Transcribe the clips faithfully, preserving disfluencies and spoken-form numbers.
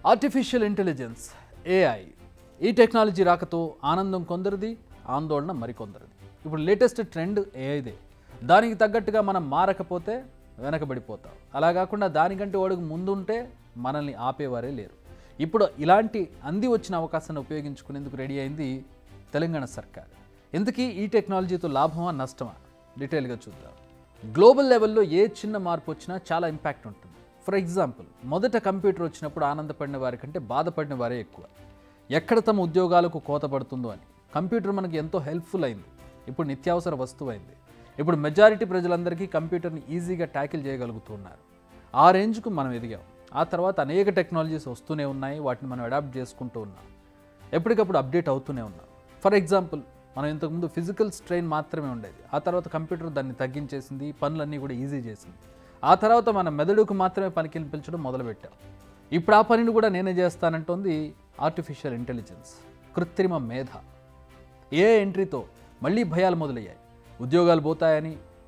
Artificial intelligence AI ఈ technology రాకతో ఆనందం కొందరిది, ఆందోళన మరికొందరిది. ఇప్పుడు లేటెస్ట్ ట్రెండ్ ఏఐదే. దానికి తగ్గట్టుగా మనం మారకపోతే వెనకబడిపోతాం. అలా కాకుండా దానికంటే అడుగు ముందుంటే మనల్ని ఆపేవారే లేరు. ఇప్పుడు ఇలాంటి అంది వచ్చిన అవకాశాన్ని ఉపయోగించుకునేందుకు రెడీ అయింది తెలంగాణ సర్కార్. ఎందుకీ ఈ టెక్నాలజీతో లాభమా నష్టమా డీటెయిల్గా చూద్దాం. గ్లోబల్ లెవెల్లో ఏ చిన్న మార్పు వచ్చినా చాలా ఇంపాక్ట్ ఉంటుంది. ఫర్ ఎగ్జాంపుల్, మొదట కంప్యూటర్ వచ్చినప్పుడు ఆనందపడిన వారి కంటే బాధపడిన వారే ఎక్కువ. ఎక్కడ తమ ఉద్యోగాలకు కోత పడుతుందో అని. కంప్యూటర్ మనకి ఎంతో హెల్ప్ఫుల్ అయింది. ఇప్పుడు నిత్యావసర వస్తువు అయింది. ఇప్పుడు మెజారిటీ ప్రజలందరికీ కంప్యూటర్ని ఈజీగా ట్యాకిల్ చేయగలుగుతున్నారు. ఆ రేంజ్కు మనం ఎదిగాం. ఆ తర్వాత అనేక టెక్నాలజీస్ వస్తూనే ఉన్నాయి. వాటిని మనం అడాప్ట్ చేసుకుంటూ ఉన్నాం. ఎప్పటికప్పుడు అప్డేట్ అవుతూనే ఉన్నాం. ఫర్ ఎగ్జాంపుల్, మనం ఇంతకుముందు ఫిజికల్ స్ట్రెయిన్ మాత్రమే ఉండేది. ఆ తర్వాత కంప్యూటర్ దాన్ని తగ్గించేసింది, పనులన్నీ కూడా ఈజీ చేసింది. ఆ తర్వాత మన మెదడుకు మాత్రమే పనికి పిలిచడం మొదలుపెట్టాం. ఇప్పుడు ఆ పనిని కూడా నేనే చేస్తానంటోంది ఆర్టిఫిషియల్ ఇంటెలిజెన్స్, కృత్రిమ మేధ. ఏ ఎంట్రీతో మళ్ళీ భయాలు మొదలయ్యాయి. ఉద్యోగాలు పోతాయని,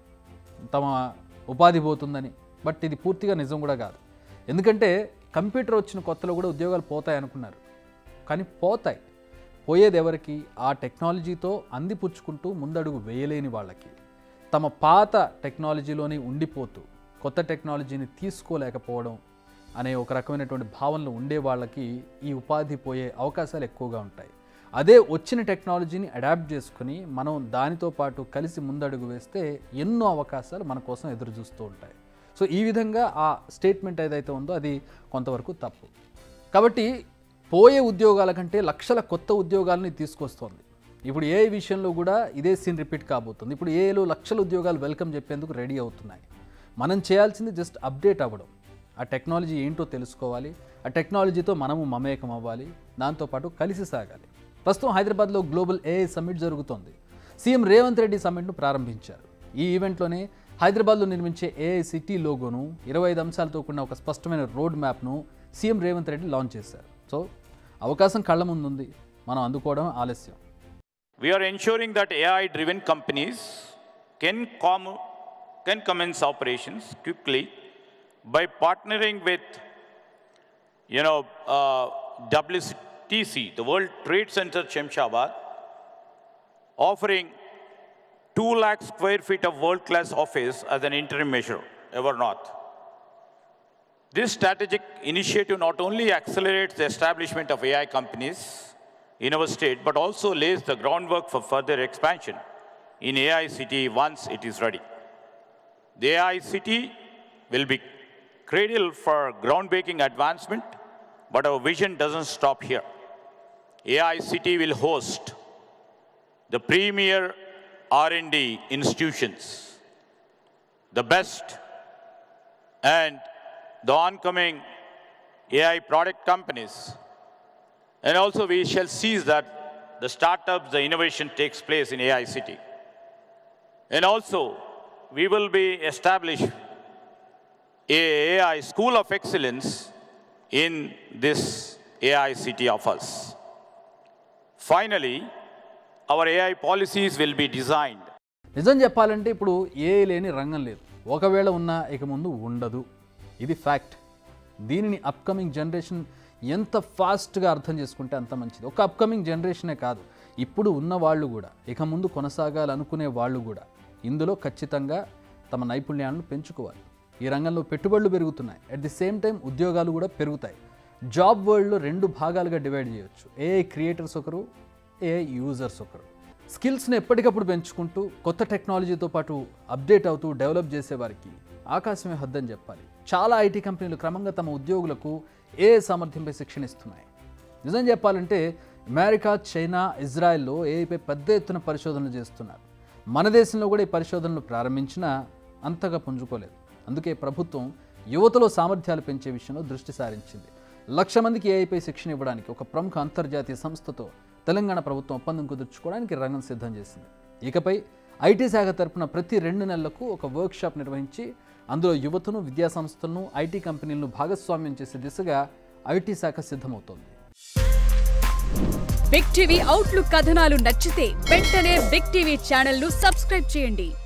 తమ ఉపాధి పోతుందని. బట్ ఇది పూర్తిగా నిజం కూడా కాదు. ఎందుకంటే కంప్యూటర్ వచ్చిన కొత్తలో కూడా ఉద్యోగాలు పోతాయి అనుకున్నారు. కానీ పోతాయి. పోయేది ఎవరికి? ఆ టెక్నాలజీతో అందిపుచ్చుకుంటూ ముందడుగు వేయలేని వాళ్ళకి, తమ పాత టెక్నాలజీలోనే ఉండిపోతూ కొత్త టెక్నాలజీని తీసుకోలేకపోవడం అనే ఒక రకమైనటువంటి భావనలు ఉండే వాళ్ళకి ఈ ఉపాధి పోయే అవకాశాలు ఎక్కువగా ఉంటాయి. అదే వచ్చిన టెక్నాలజీని అడాప్ట్ చేసుకుని మనం దానితో పాటు కలిసి ముందడుగు వేస్తే ఎన్నో అవకాశాలు మన కోసం ఎదురు చూస్తూ ఉంటాయి. సో ఈ విధంగా ఆ స్టేట్మెంట్ ఏదైతే ఉందో అది కొంతవరకు తప్పు. కాబట్టి పోయే ఉద్యోగాల కంటే లక్షల కొత్త ఉద్యోగాలని తీసుకొస్తోంది. ఇప్పుడు ఏ విషయంలో కూడా ఇదే సీన్ రిపీట్ కాబోతుంది. ఇప్పుడు ఏలో లక్షల ఉద్యోగాలు వెల్కమ్ చెప్పేందుకు రెడీ అవుతున్నాయి. మనం చేయాల్సింది జస్ట్ అప్డేట్ అవ్వడం. ఆ టెక్నాలజీ ఏంటో తెలుసుకోవాలి. ఆ టెక్నాలజీతో మనము మమేకం అవ్వాలి. దాంతోపాటు కలిసి సాగాలి. ప్రస్తుతం హైదరాబాద్లో గ్లోబల్ ఏఐ సమ్మిట్ జరుగుతోంది. సీఎం రేవంత్ రెడ్డి సమ్మిట్ను ప్రారంభించారు. ఈ ఈవెంట్లోనే హైదరాబాద్లో నిర్మించే ఏఐ సిటీ లోగోను, ఇరవై ఐదు అంశాలతో కూడిన ఒక స్పష్టమైన రోడ్ మ్యాప్ను సీఎం రేవంత్ రెడ్డి లాంచ్ చేశారు. సో అవకాశం కళ్ళ ముందుంది. మనం అందుకోవడం ఆలస్యం. We are ensuring that A I-driven companies can come can commence operations quickly by partnering with, you know, uh, W T C, the World Trade Center, Shamshabad, offering two lakh square feet of world-class office as an interim measure, Evernorth. This strategic initiative not only accelerates the establishment of A I companies in our state, but also lays the groundwork for further expansion in A I City once it is ready. The A I City will be cradle for groundbreaking advancement, but our vision doesn't stop here. A I City will host the premier R and D institutions, the best and the oncoming A I product companies. And also we shall seize that the startups, the innovation takes place in A I City. And also we will be establish a AI School of Excellence in this A I City of us. Finally, our A I policies will be designed. నిజం చెప్పాలంటే ఇప్పుడు AI లేని రంగం లేదు. ఒకవేళ ఉన్నా ఇక ముందు ఉండదు. ఇది ఫ్యాక్ట్. దీనిని అప్కమింగ్ జనరేషన్ ఎంత ఫాస్ట్గా అర్థం చేసుకుంటే అంత మంచిది. ఒక అప్కమింగ్ జనరేషనే కాదు, ఇప్పుడు ఉన్న వాళ్ళు కూడా, ఇక ముందు కొనసాగాలనుకునే వాళ్ళు కూడా ఇందులో ఖచ్చితంగా తమ నైపుణ్యాలను పెంచుకోవాలి. ఈ రంగంలో పెట్టుబడులు పెరుగుతున్నాయి. అట్ ది సేమ్ టైం ఉద్యోగాలు కూడా పెరుగుతాయి. జాబ్ వరల్డ్లో రెండు భాగాలుగా డివైడ్ చేయొచ్చు. ఏఐ క్రియేటర్స్ ఒకరు, ఏఐ యూజర్స్ ఒకరు. స్కిల్స్ని ఎప్పటికప్పుడు పెంచుకుంటూ కొత్త టెక్నాలజీతో పాటు అప్డేట్ అవుతూ డెవలప్ చేసేవారికి ఆకాశమే హద్దని చెప్పాలి. చాలా ఐటీ కంపెనీలు క్రమంగా తమ ఉద్యోగులకు ఏఐ సామర్థ్యంపై శిక్షణ ఇస్తున్నాయి. నిజం చెప్పాలంటే అమెరికా, చైనా, ఇజ్రాయెల్లో ఏఐపై పెద్ద ఎత్తున పరిశోధనలు చేస్తున్నారు. మన దేశంలో కూడా ఈ పరిశోధనలు ప్రారంభించినా అంతగా పుంజుకోలేదు. అందుకే ప్రభుత్వం యువతలో సామర్థ్యాలు పెంచే విషయంలో దృష్టి సారించింది. లక్ష మందికి ఏఐపై శిక్షణ ఇవ్వడానికి ఒక ప్రముఖ అంతర్జాతీయ సంస్థతో తెలంగాణ ప్రభుత్వం ఒప్పందం కుదుర్చుకోవడానికి రంగం సిద్ధం చేసింది. ఇకపై ఐటీ శాఖ తరపున ప్రతి రెండు నెలలకు ఒక వర్క్షాప్ నిర్వహించి అందులో యువతను, విద్యా సంస్థలను, ఐటీ కంపెనీలను భాగస్వామ్యం చేసే దిశగా ఐటీ శాఖ సిద్ధమవుతోంది. బిగ్ టీవీ అవుట్లుక్ కథనాలు నచ్చితే వెంటనే బిగ్ టీవీ ఛానల్ ను సబ్స్క్రైబ్ చేయండి.